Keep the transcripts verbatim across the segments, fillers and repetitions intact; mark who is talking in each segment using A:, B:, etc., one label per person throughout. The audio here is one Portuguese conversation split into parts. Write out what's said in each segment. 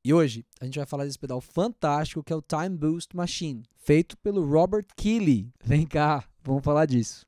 A: E hoje a gente vai falar desse pedal fantástico que é o Time Boost Machine, feito pelo Robert Keeley. Vem cá, vamos falar disso.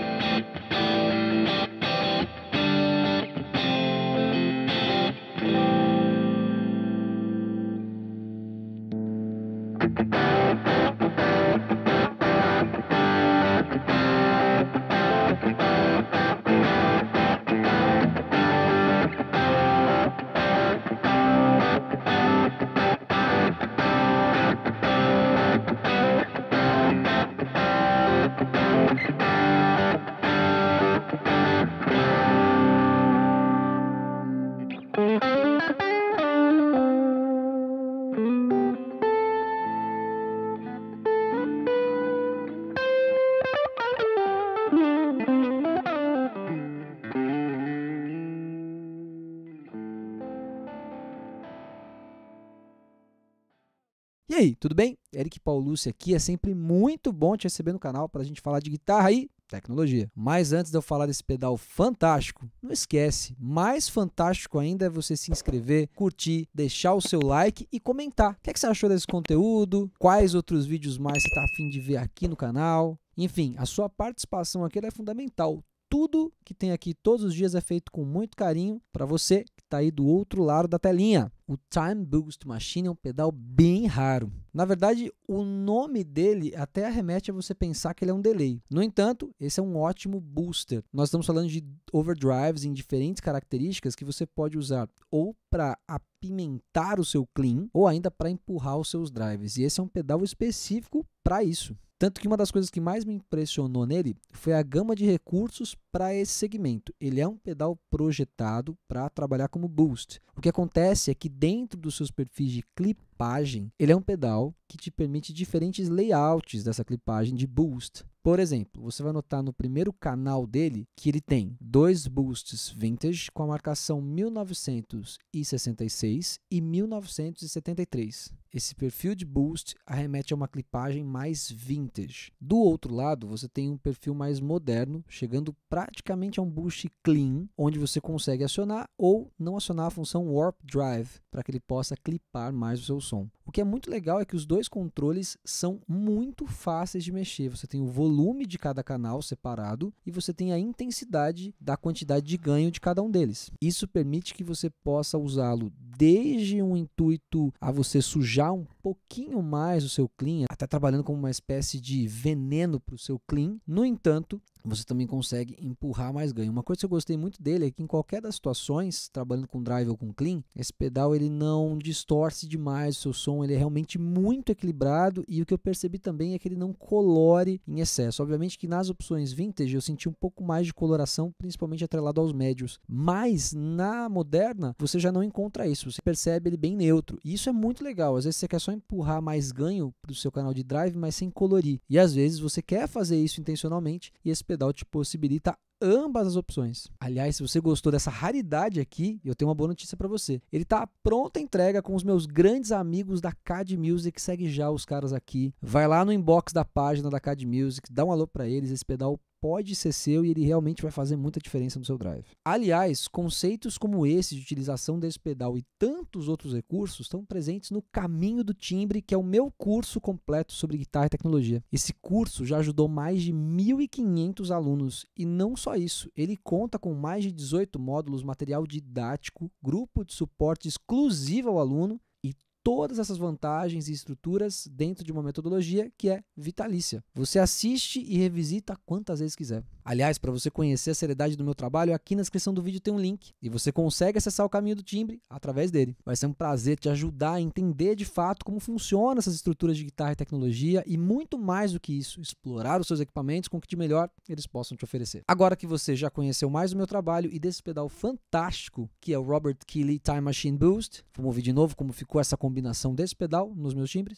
A: E aí, tudo bem? Eric Paulucci aqui, é sempre muito bom te receber no canal para a gente falar de guitarra e tecnologia. Mas antes de eu falar desse pedal fantástico, não esquece, mais fantástico ainda é você se inscrever, curtir, deixar o seu like e comentar. O que, é que você achou desse conteúdo? Quais outros vídeos mais você está a fim de ver aqui no canal? Enfim, a sua participação aqui é fundamental. Tudo que tem aqui todos os dias é feito com muito carinho para você que está aí do outro lado da telinha. O Time Boost Machine é um pedal bem raro. Na verdade, o nome dele até arremete a você pensar que ele é um delay. No entanto, esse é um ótimo booster. Nós estamos falando de overdrives em diferentes características que você pode usar ou para apimentar o seu clean ou ainda para empurrar os seus drives. E esse é um pedal específico para isso. Tanto que uma das coisas que mais me impressionou nele foi a gama de recursos para esse segmento. Ele é um pedal projetado para trabalhar como boost. O que acontece é que dentro dos seus perfis de clipagem, ele é um pedal que te permite diferentes layouts dessa clipagem de boost. Por exemplo, você vai notar no primeiro canal dele que ele tem dois boosts vintage com a marcação mil novecentos e sessenta e seis e mil novecentos e setenta e três. Esse perfil de boost arremete a uma clipagem mais vintage. Do outro lado, você tem um perfil mais moderno, chegando praticamente a um boost clean, onde você consegue acionar ou não acionar a função Warp Drive, para que ele possa clipar mais o seu som. O que é muito legal é que os dois controles são muito fáceis de mexer. Você tem o volume de cada canal separado e você tem a intensidade da quantidade de ganho de cada um deles. Isso permite que você possa usá-lo desde um intuito a você sujar um pouquinho mais o seu clean, até trabalhando como uma espécie de veneno para o seu clean. No entanto, você também consegue empurrar mais ganho. Uma coisa que eu gostei muito dele é que em qualquer das situações, trabalhando com drive ou com clean, esse pedal ele não distorce demais o seu som, ele é realmente muito equilibrado e o que eu percebi também é que ele não colore em excesso. Obviamente que nas opções vintage eu senti um pouco mais de coloração, principalmente atrelado aos médios, mas na moderna você já não encontra isso, você percebe ele bem neutro e isso é muito legal. Às vezes você quer só empurrar mais ganho para o seu canal de drive, mas sem colorir, e às vezes você quer fazer isso intencionalmente e esse pedal te possibilita ambas as opções. Aliás, se você gostou dessa raridade aqui, eu tenho uma boa notícia para você. Ele está à pronta entrega com os meus grandes amigos da C A D Music. Segue já os caras aqui. Vai lá no inbox da página da C A D Music, dá um alô para eles. Esse pedal pode ser seu e ele realmente vai fazer muita diferença no seu drive. Aliás, conceitos como esse de utilização desse pedal e tantos outros recursos estão presentes no Caminho do Timbre, que é o meu curso completo sobre guitarra e tecnologia. Esse curso já ajudou mais de mil e quinhentos alunos e não só isso, ele conta com mais de dezoito módulos, material didático, grupo de suporte exclusivo ao aluno e todas essas vantagens e estruturas dentro de uma metodologia que é vitalícia. Você assiste e revisita quantas vezes quiser. Aliás, para você conhecer a seriedade do meu trabalho, aqui na descrição do vídeo tem um link e você consegue acessar o Caminho do Timbre através dele. Vai ser um prazer te ajudar a entender de fato como funcionam essas estruturas de guitarra e tecnologia e muito mais do que isso, explorar os seus equipamentos com o que de melhor eles possam te oferecer. Agora que você já conheceu mais o meu trabalho e desse pedal fantástico que é o Robert Keeley Time Machine Boost, vamos ouvir de novo como ficou essa combinação desse pedal nos meus timbres.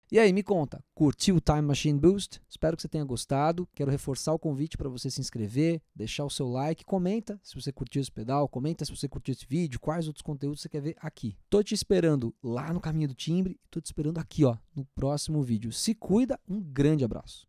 A: E aí, me conta, curtiu o Time Machine Boost? Espero que você tenha gostado. Quero reforçar o convite para você se inscrever, deixar o seu like, comenta se você curtiu esse pedal, comenta se você curtiu esse vídeo, quais outros conteúdos você quer ver aqui. Tô te esperando lá no Caminho do Timbre e tô te esperando aqui, ó, no próximo vídeo. Se cuida, um grande abraço.